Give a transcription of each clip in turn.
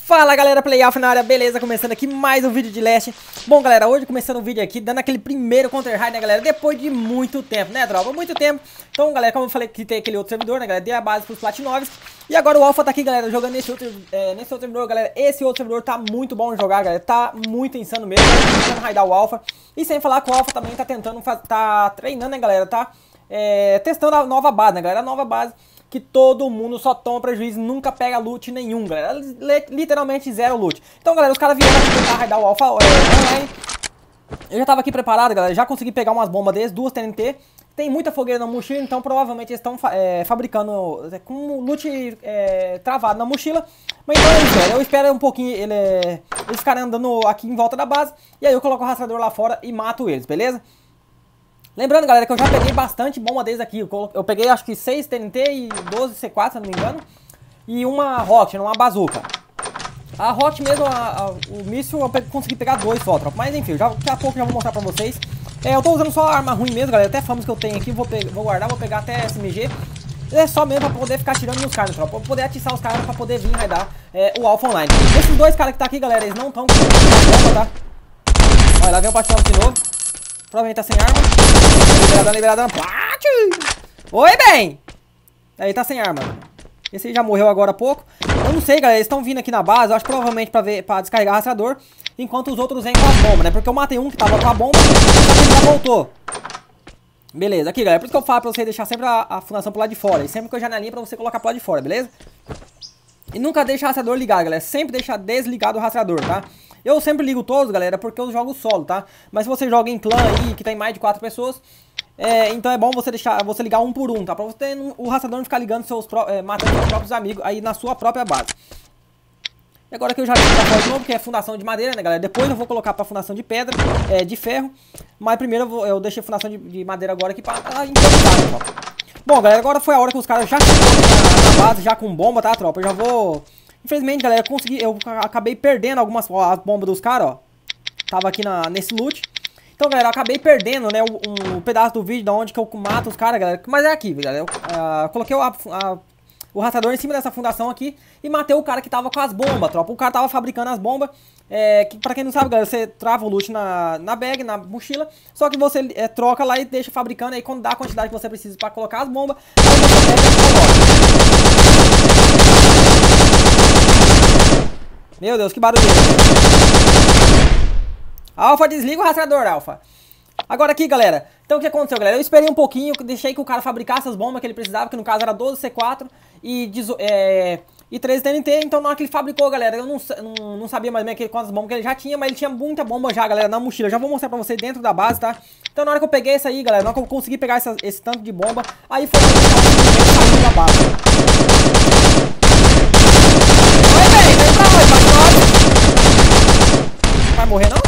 Fala galera, Playoff na área, beleza? Começando aqui mais um vídeo de Leste. Bom galera, hoje começando o vídeo aqui, dando aquele primeiro Counter High, né galera? Depois de muito tempo, né tropa? Muito tempo. Então galera, como eu falei que tem aquele outro servidor, né galera? Dei a base pros Platinovs. E agora o Alpha tá aqui galera, jogando nesse outro servidor, galera. Esse outro servidor tá muito bom de jogar, galera. Tá muito insano mesmo, tentando raidar o Alpha. E sem falar que o Alpha também tá tentando, tá treinando, né galera? Tá testando a nova base, né galera? A nova base que todo mundo só toma prejuízo, nunca pega loot nenhum, galera. Literalmente zero loot. Então, galera, os caras vieram aqui tentar raidar o Alpha online. Eu já tava aqui preparado, galera. Já consegui pegar umas bombas deles, 2 TNT. Tem muita fogueira na mochila, então provavelmente eles estão fabricando com loot travado na mochila. Mas então é isso, galera. Eu espero um pouquinho eles ficarem andando aqui em volta da base. E aí eu coloco o rastreador lá fora e mato eles, beleza? Lembrando, galera, que eu já peguei bastante bomba deles aqui. Eu peguei acho que 6 TNT e 12 C4, se não me engano. E uma Rocket, uma bazuca. A Rocket mesmo, o míssil, eu consegui pegar 2 só, tropa. Mas enfim, daqui a pouco já vou mostrar pra vocês. Eu tô usando só arma ruim mesmo, galera. Até famas que eu tenho aqui, vou guardar, vou pegar até SMG. É só mesmo pra poder ficar tirando nos caras, tropa. Pra poder atiçar os caras, pra poder vir raidar o Alpha Online. Esses dois caras que tá aqui, galera, eles não estão com bomba, tá? Olha, lá vem o Patinov de novo. Provavelmente tá sem arma. Liberadão. Oi, bem! Aí tá sem arma. Esse aí já morreu agora há pouco. Eu não sei, galera. Eles estão vindo aqui na base. Eu acho provavelmente pra descarregar rastreador. Enquanto os outros vêm com as bombas, né? Porque eu matei um que tava com a bomba. E ele já voltou. Beleza, aqui, galera. Por isso que eu falo pra você deixar sempre a fundação pro lado de fora. E sempre com a janelinha pra você colocar pro lado de fora, beleza? E nunca deixa o rastreador ligado, galera. Sempre deixa desligado o rastreador, tá? Eu sempre ligo todos, galera, porque eu jogo solo, tá? Mas se você joga em clã aí, que tem mais de 4 pessoas, então é bom você ligar um por um, tá? Pra você o rastreador não ficar ligando matando seus próprios amigos aí na sua própria base. E agora que eu já vi pra fora de novo, que é fundação de madeira, né, galera? Depois eu vou colocar pra fundação de pedra, de ferro. Mas primeiro eu deixei fundação de madeira agora aqui pra improvisar, né, tropa? Bom, galera, agora foi a hora que os caras já chegaram na base, já com bomba, tá, tropa? Eu já vou... Infelizmente, galera, eu acabei perdendo algumas bombas dos caras, ó. Tava aqui nesse loot. Então, galera, eu acabei perdendo, né, um pedaço do vídeo de onde que eu mato os caras, galera. Mas é aqui, galera. Eu coloquei o rastreador em cima dessa fundação aqui e matei o cara que tava com as bombas, tropa. O cara tava fabricando as bombas. Que, pra quem não sabe, galera, você trava o loot na bag, na mochila. Só que você troca lá e deixa fabricando. Aí quando dá a quantidade que você precisa pra colocar as bombas, aí você pega e coloca. Meu Deus, que barulho. Alpha, desliga o rastreador, Alpha. Agora aqui, galera. Então o que aconteceu, galera? Eu esperei um pouquinho, deixei que o cara fabricasse as bombas que ele precisava, que no caso era 12 C4 e 13 TNT. Então na hora que ele fabricou, galera, eu não sabia mais bem quantas bombas que ele já tinha, mas ele tinha muita bomba já, galera, na mochila. Já vou mostrar pra vocês dentro da base, tá? Então na hora que eu peguei isso aí, galera, na hora que eu consegui pegar esse tanto de bomba, aí foi saindo da base. Vai morrer não?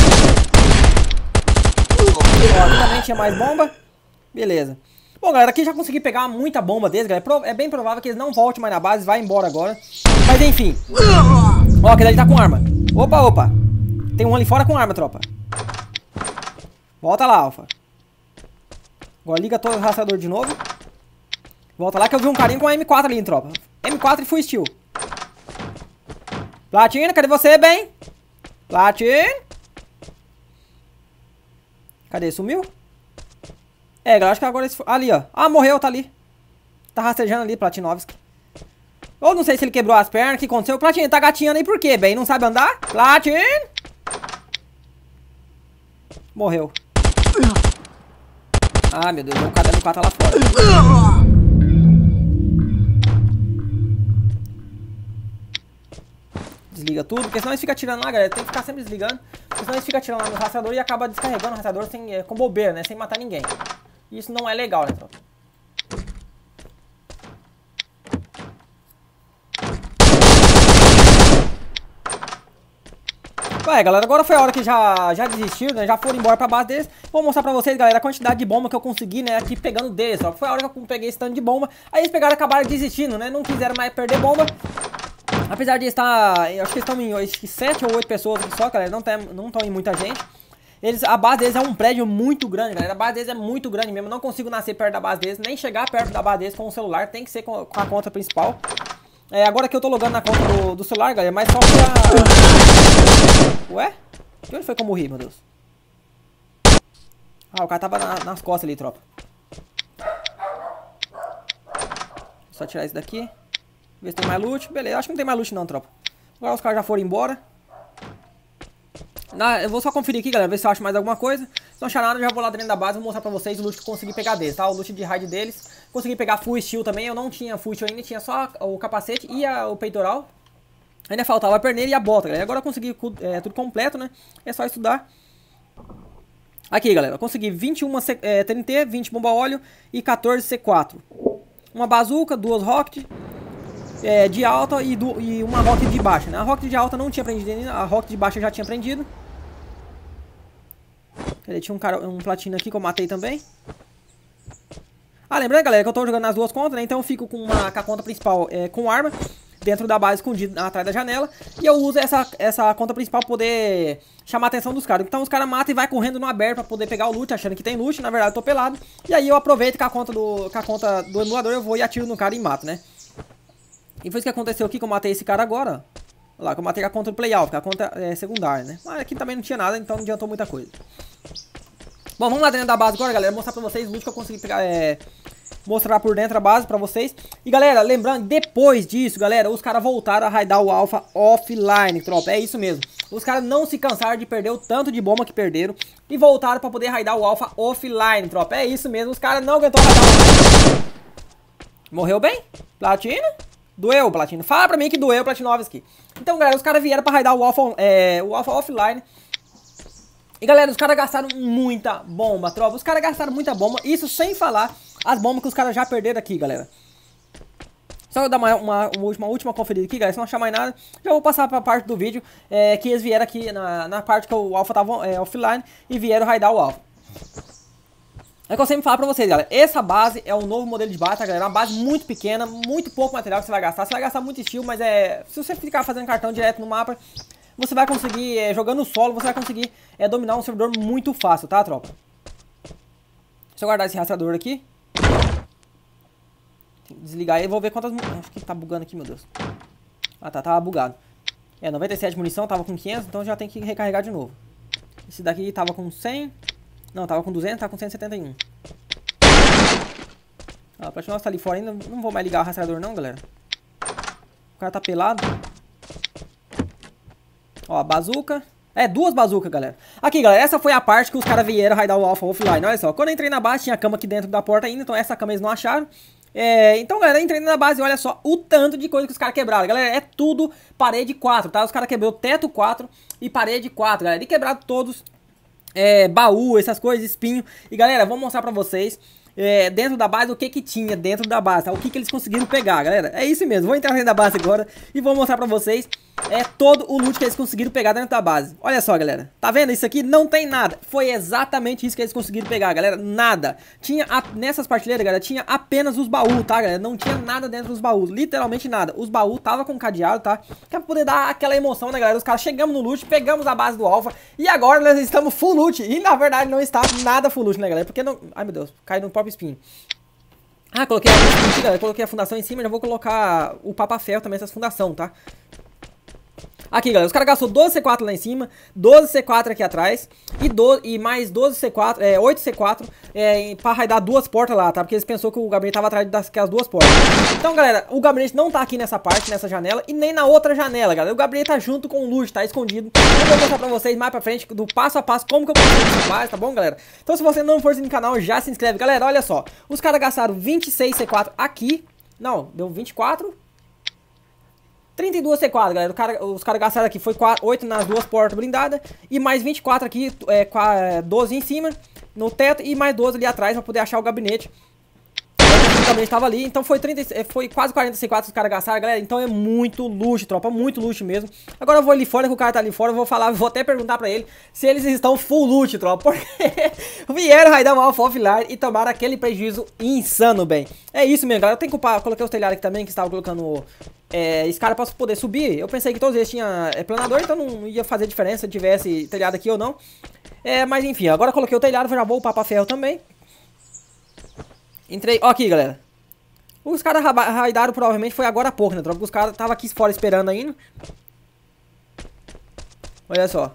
Ó, aqui também tinha mais bomba. Beleza. Bom, galera, aqui já consegui pegar muita bomba deles, galera. É bem provável que eles não voltem mais na base, vai embora agora. Mas enfim. Ó, aquele ali tá com arma. Opa. Tem um ali fora com arma, tropa. Volta lá, Alpha. Agora liga todo o rastreador de novo. Volta lá que eu vi um carinha com a M4 ali, tropa. M4 e full steel. Platina, cadê você, bem? Platina. Cadê? Sumiu? Galera, acho que agora... Ali, ó. Ah, morreu, tá ali. Tá rastejando ali, Platinovski. Ou não sei se ele quebrou as pernas, o que aconteceu? Platina, tá gatinhando aí por quê, bem? Não sabe andar? Platina. Morreu. Ah, meu Deus, o cara do 4 tá lá fora. Desliga tudo, porque senão eles ficam atirando lá, galera. Tem que ficar sempre desligando. Porque senão eles ficam atirando lá no rastreador e acaba descarregando o rastreador com bobeira, né? Sem matar ninguém. E isso não é legal, né, tropa? Ué, galera, agora foi a hora que já desistiram, né? Já foram embora pra base deles. Vou mostrar pra vocês, galera, a quantidade de bomba que eu consegui, né? Aqui pegando deles, ó. Foi a hora que eu peguei esse tanto de bomba. Aí eles pegaram e acabaram desistindo, né? Não quiseram mais perder bomba. Apesar de estar, acho que eles estão em 7 ou 8 pessoas aqui só, galera, não estão em muita gente. A base deles é um prédio muito grande, galera. A base deles é muito grande mesmo. Não consigo nascer perto da base deles, nem chegar perto da base deles com o celular. Tem que ser com a conta principal. Agora que eu tô logando na conta do celular, galera, mas só pra... Ué? De onde foi que eu morri, meu Deus? Ah, o cara tava nas costas ali, tropa. Só tirar isso daqui. Ver se tem mais loot. Beleza, acho que não tem mais loot não, tropa. Agora os caras já foram embora. Eu vou só conferir aqui, galera, ver se eu acho mais alguma coisa. Se não achar nada, eu já vou lá dentro da base e vou mostrar pra vocês o loot que eu consegui pegar deles, tá? O loot de raid deles. Consegui pegar full steel também, eu não tinha full steel ainda, tinha só o capacete e o peitoral. Ainda faltava a perneira e a bota, galera. Agora eu consegui tudo completo, né? É só estudar. Aqui, galera, eu consegui 21 TNT, 20 bomba óleo e 14 C4. Uma bazuca, 2 rocket de alta e uma rocket de baixa, né? A rocket de alta não tinha prendido ainda, a rocket de baixa já tinha prendido. Tinha um platino aqui que eu matei também. Ah, lembrando, galera, que eu tô jogando nas duas contas, né? Então eu fico com a conta principal com arma dentro da base, escondido atrás da janela. E eu uso essa conta principal pra poder chamar a atenção dos caras. Então os caras matam e vai correndo no aberto pra poder pegar o loot, achando que tem loot. Na verdade eu tô pelado. E aí eu aproveito que a conta do emulador eu vou e atiro no cara e mato, né? E foi isso que aconteceu aqui, que eu matei esse cara agora, ó. Olha lá, que eu matei a conta do playoff, que a conta é secundária, né? Mas aqui também não tinha nada, então não adiantou muita coisa. Bom, vamos lá dentro da base agora, galera. Mostrar pra vocês o loot que eu consegui pegar, mostrar por dentro a base pra vocês. E galera, lembrando, depois disso, galera, os caras voltaram a raidar o Alpha offline, tropa. É isso mesmo. Os caras não se cansaram de perder o tanto de bomba que perderam e voltaram pra poder raidar o Alpha offline, tropa. É isso mesmo, os caras não aguentou raidar o... Morreu bem? Platina? Doeu, Platino. Fala pra mim que doeu, Platinovski. Então, galera, os caras vieram pra raidar o Alpha offline. E, galera, os caras gastaram muita bomba, tropa. Os caras gastaram muita bomba. Isso sem falar as bombas que os caras já perderam aqui, galera. Só eu dar uma última conferida aqui, galera. Se não achar mais nada, já vou passar pra parte do vídeo. Que eles vieram aqui na parte que o Alpha tava offline e vieram raidar o Alpha. É o que eu sempre falo pra vocês, galera. Essa base é um novo modelo de base, tá, galera? É uma base muito pequena, muito pouco material que você vai gastar. Você vai gastar muito estilo, mas se você ficar fazendo cartão direto no mapa, você vai conseguir, jogando solo, você vai conseguir dominar um servidor muito fácil, tá, tropa? Deixa eu guardar esse rastreador aqui. Desligar ele, vou ver quantas... Acho que tá bugando aqui, meu Deus. Ah, tá, tava bugado. 97 de munição, tava com 500, então já tem que recarregar de novo. Esse daqui tava com 100... Não, tava com 200, tava com 171. Ah, o Platinoff tá ali fora ainda. Não vou mais ligar o rastreador não, galera. O cara tá pelado. Ó, a bazuca. Duas bazucas, galera. Aqui, galera, essa foi a parte que os caras vieram raidar o Alpha offline. Olha só, quando eu entrei na base tinha cama aqui dentro da porta ainda. Então essa cama eles não acharam. Então, galera, eu entrei na base e olha só o tanto de coisa que os caras quebraram. Galera, é tudo parede 4, tá? Os caras quebrou teto 4 e parede 4, galera. E quebraram todos... baú, essas coisas, espinho. E galera, vou mostrar pra vocês dentro da base o que tinha dentro da base, tá? O que eles conseguiram pegar, galera. É isso mesmo, vou entrar dentro da base agora e vou mostrar pra vocês todo o loot que eles conseguiram pegar dentro da base. Olha só, galera, tá vendo isso aqui? Não tem nada. Foi exatamente isso que eles conseguiram pegar, galera. Nada. Tinha, nessas partilheiras, galera, tinha apenas os baús, tá, galera? Não tinha nada dentro dos baús, literalmente nada. Os baús tava com cadeado, tá? Que é pra poder dar aquela emoção, né, galera? Os caras chegamos no loot, pegamos a base do Alpha e agora nós estamos full loot. E na verdade não está nada full loot, né, galera? Porque não... Ai, meu Deus, cai no próprio espinho. Ah, coloquei coloquei a fundação em cima, já vou colocar o Papa-Ferro também, essas fundação, tá? Aqui, galera, os caras gastou 12 C4 lá em cima, 12 C4 aqui atrás e mais 12 C4, 8 C4 pra raidar duas portas lá, tá? Porque eles pensou que o gabinete tava atrás das duas portas. Então, galera, o gabinete não tá aqui nessa parte, nessa janela e nem na outra janela, galera. O gabinete tá junto com o loot, tá escondido. Eu vou mostrar pra vocês mais pra frente, do passo a passo, como que eu consegui essa base, tá bom, galera? Então, se você não for inscrito no canal, já se inscreve. Galera, olha só, os caras gastaram 26 C4 aqui, não, deu 24... 32 C4, galera. Os caras gastaram aqui, foi 8 nas duas portas blindadas e mais 24 aqui, 12 em cima, no teto e mais 12 ali atrás pra poder achar o gabinete. O gabinete tava ali, então foi quase 40 C4 que os caras gastaram, galera. Então é muito luxo, tropa, muito luxo mesmo. Agora eu vou ali fora, que o cara tá ali fora, eu vou até perguntar pra ele se eles estão full loot, tropa, porque vieram raidar o Alpha offline e tomaram aquele prejuízo insano, bem. É isso mesmo, galera. Eu tenho que coloquei os telhados aqui também, que estava colocando... esse cara pra poder subir. Eu pensei que todos eles tinham planador, então não ia fazer diferença se tivesse telhado aqui ou não. Mas enfim, agora eu coloquei o telhado, já vou upar pra ferro também. Entrei, ó aqui, galera. Os caras raidaram provavelmente foi agora há pouco, né, tropa? Os caras estavam aqui fora esperando ainda. Olha só.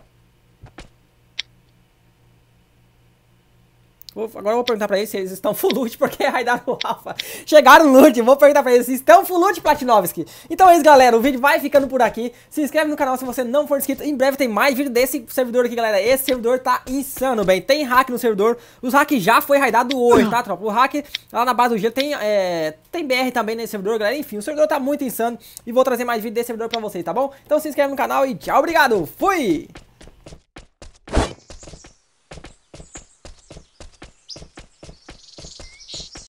Agora eu vou perguntar pra eles se eles estão full loot, porque raidaram o Alpha. Chegaram no loot, vou perguntar pra eles se estão full loot, Platinovski. Então é isso, galera, o vídeo vai ficando por aqui. Se inscreve no canal se você não for inscrito. Em breve tem mais vídeo desse servidor aqui, galera. Esse servidor tá insano, bem. Tem hack no servidor. Os hacks já foi raidado hoje, tá, tropa? O hack lá na base do gelo tem BR também nesse servidor, galera. Enfim, o servidor tá muito insano. E vou trazer mais vídeo desse servidor pra vocês, tá bom? Então se inscreve no canal e tchau, obrigado. Fui!